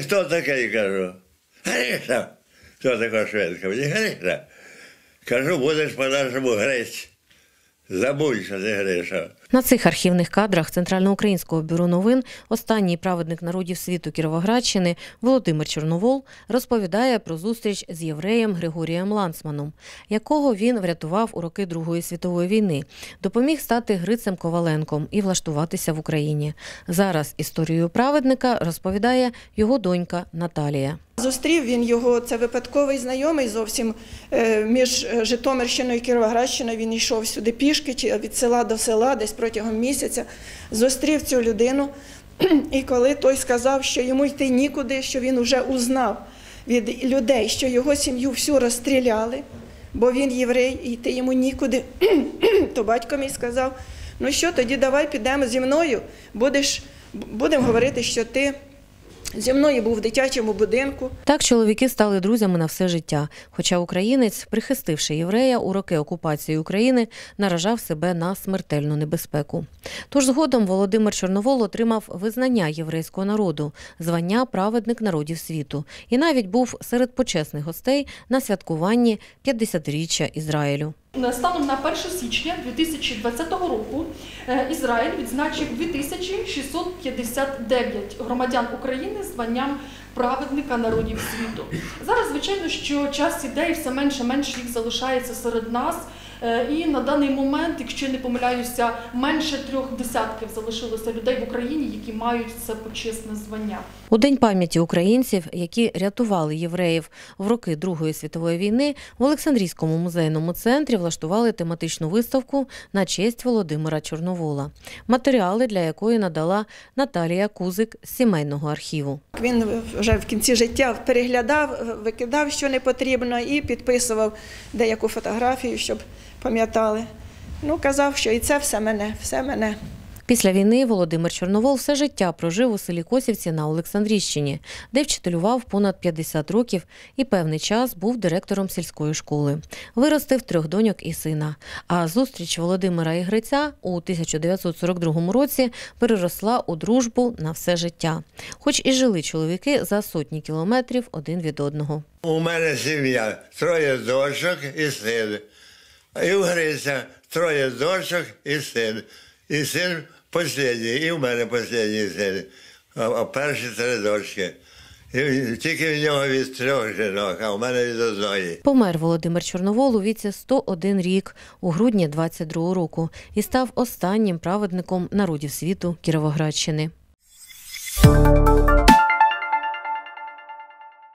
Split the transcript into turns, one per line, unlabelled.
хто такий, кажу? Гриша. Хто така шведка? Мені Гриша. Кажу, будеш по-нашому грець. Забудь, що ти Гриша.
На цих архівних кадрах Центральноукраїнського бюро новин останній праведник народів світу Кіровоградщини Володимир Чорновол розповідає про зустріч з євреєм Григорієм Ланцманом, якого він врятував у роки Другої світової війни, допоміг стати Грицем Коваленком і влаштуватися в Україні. Зараз історію праведника розповідає його донька Наталія.
Зустрів він його, це випадковий знайомий зовсім, між Житомирщиною і Кіровоградщиною. Він йшов сюди пішки, від села до села, десь протягом місяця. Зустрів цю людину, і коли той сказав, що йому йти нікуди, що він вже узнав від людей, що його сім'ю всю розстріляли, бо він єврей, і йти йому нікуди, то батько мій сказав, ну що, тоді давай підемо зі мною, будемо говорити, що ти зі мною був в дитячому будинку.
Так чоловіки стали друзями на все життя, хоча українець, прихистивши єврея у роки окупації України, наражав себе на смертельну небезпеку. Тож згодом Володимир Чорновол отримав визнання єврейського народу, звання «Праведник народів світу» і навіть був серед почесних гостей на святкуванні 50-річчя Ізраїлю.
Станом на 1 січня 2020 року Ізраїль відзначив 2659 громадян України званням праведника народів світу. Зараз, звичайно, що час іде і все менше їх залишається серед нас. І на даний момент, якщо я не помиляюся, менше 3 десятків залишилося людей в Україні, які мають це почесне звання.
У День пам'яті українців, які рятували євреїв в роки Другої світової війни, в Олександрійському музейному центрі влаштували тематичну виставку на честь Володимира Чорновола, матеріали для якої надала Наталія Кузик з сімейного архіву.
Він вже в кінці життя переглядав, викидав, що не потрібно, і підписував деяку фотографію, щоб пам'ятали. Ну, казав, що і це все мене.
Після війни Володимир Чорновол все життя прожив у селі Косівці на Олександрійщині, де вчителював понад 50 років і певний час був директором сільської школи. Виростив 3 доньок і сина. А зустріч Володимира і Гриця у 1942 році переросла у дружбу на все життя. Хоч і жили чоловіки за сотні кілометрів один від одного.
У мене сім'я, 3 дочок і син. І у Гриця 3 дочок і син. І син останній, і в мене останній син, а перші 3 дочки. І тільки в нього від 3 жінок, а в мене від 1.
Помер Володимир Чорновол у віці 101 рік у грудні 22 року і став останнім праведником народів світу Кіровоградщини.